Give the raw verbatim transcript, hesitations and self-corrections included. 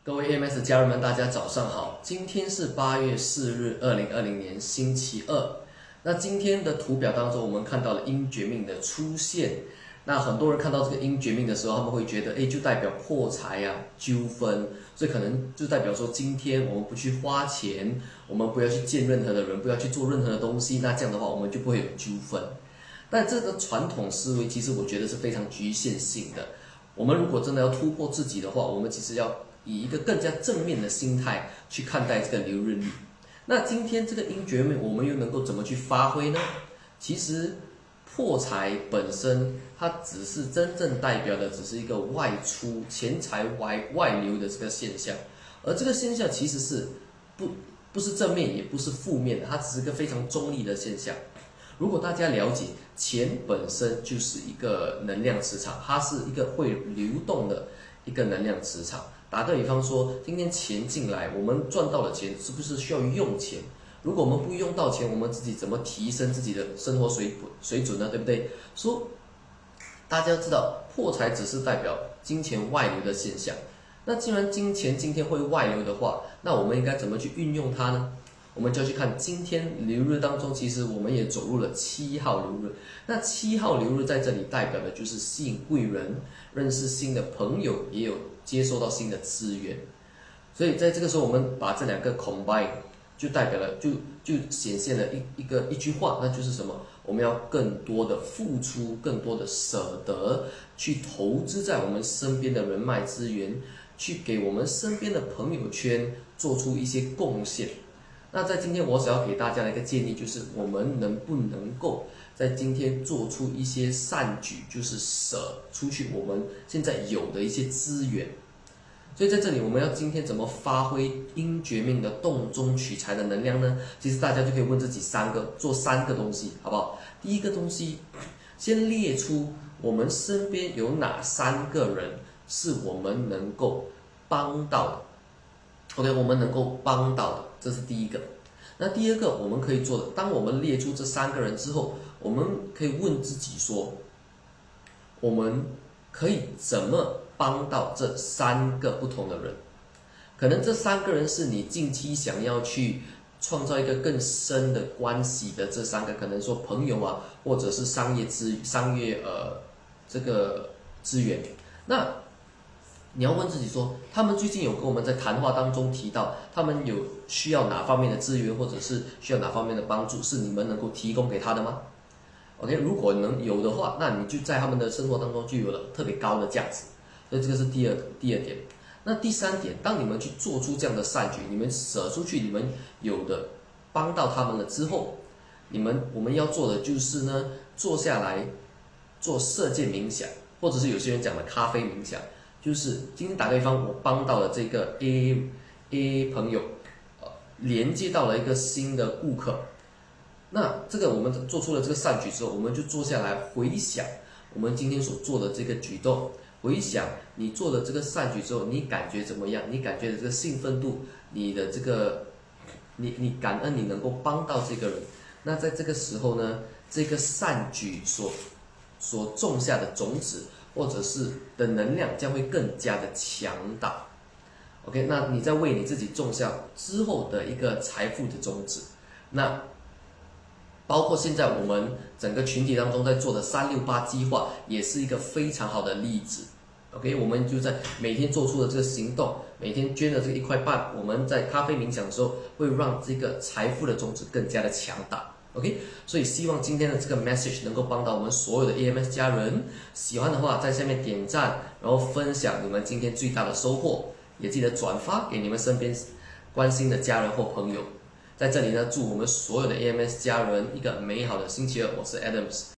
各位 A M S 的家人们，大家早上好。今天是八月四日，二零二零年星期二。那今天的图表当中，我们看到了阴绝命的出现。那很多人看到这个阴绝命的时候，他们会觉得，哎，就代表破财啊、纠纷，所以可能就代表说，今天我们不去花钱，我们不要去见任何的人，不要去做任何的东西，那这样的话，我们就不会有纠纷。但这个传统思维，其实我觉得是非常局限性的。我们如果真的要突破自己的话，我们其实要以一个更加正面的心态去看待这个流日历。那今天这个阴绝命，我们又能够怎么去发挥呢？其实破财本身，它只是真正代表的只是一个外出钱财外外流的这个现象，而这个现象其实是不不是正面，也不是负面的，它只是一个非常中立的现象。如果大家了解，钱本身就是一个能量磁场，它是一个会流动的一个能量磁场。打个比方说，今天钱进来，我们赚到了钱，是不是需要用钱？如果我们不用到钱，我们自己怎么提升自己的生活水水准呢？对不对？说大家知道，破财只是代表金钱外流的现象。那既然金钱今天会外流的话，那我们应该怎么去运用它呢？我们就要去看今天流日当中，其实我们也走入了七号流日。那七号流日在这里代表的就是吸引贵人，认识新的朋友，也有接收到新的资源。所以在这个时候，我们把这两个 combine， 就代表了，就就显现了一一个一句话，那就是什么？我们要更多的付出，更多的舍得，去投资在我们身边的人脉资源，去给我们身边的朋友圈做出一些贡献。那在今天，我想要给大家的一个建议就是，我们能不能够在今天做出一些善举，就是舍出去我们现在有的一些资源。所以在这里，我们要今天怎么发挥阴绝命的动中取财的能量呢？其实大家就可以问自己三个，做三个东西，好不好？第一个东西，先列出我们身边有哪三个人是我们能够帮到的。OK， 我们能够帮到的，这是第一个。那第二个我们可以做的，当我们列出这三个人之后，我们可以问自己说，我们可以怎么帮到这三个不同的人？可能这三个人是你近期想要去创造一个更深的关系的这三个，可能说朋友啊，或者是商业资商业呃这个资源。那你要问自己说，他们最近有跟我们在谈话当中提到，他们有需要哪方面的资源，或者是需要哪方面的帮助，是你们能够提供给他的吗 ？OK， 如果能有的话，那你就在他们的生活当中就有了特别高的价值。所以这个是第二第二点。那第三点，当你们去做出这样的善举，你们舍出去，你们有的帮到他们了之后，你们我们要做的就是呢，坐下来做射箭冥想，或者是有些人讲的咖啡冥想。就是今天打个比方，我帮到了这个 A A 朋友，呃，连接到了一个新的顾客。那这个我们做出了这个善举之后，我们就坐下来回想我们今天所做的这个举动，回想你做的这个善举之后，你感觉怎么样？你感觉的这个兴奋度，你的这个，你你感恩你能够帮到这个人。那在这个时候呢，这个善举所所种下的种子，或者是的能量将会更加的强大。OK， 那你在为你自己种下之后的一个财富的种子。那包括现在我们整个群体当中在做的三六八计划，也是一个非常好的例子。OK， 我们就在每天做出的这个行动，每天捐的这个一块半，我们在咖啡冥想的时候，会让这个财富的种子更加的强大。OK， 所以希望今天的这个 message 能够帮到我们所有的 A M S 家人。喜欢的话，在下面点赞，然后分享你们今天最大的收获，也记得转发给你们身边关心的家人或朋友。在这里呢，祝我们所有的 A M S 家人一个美好的星期二。我是 Adams。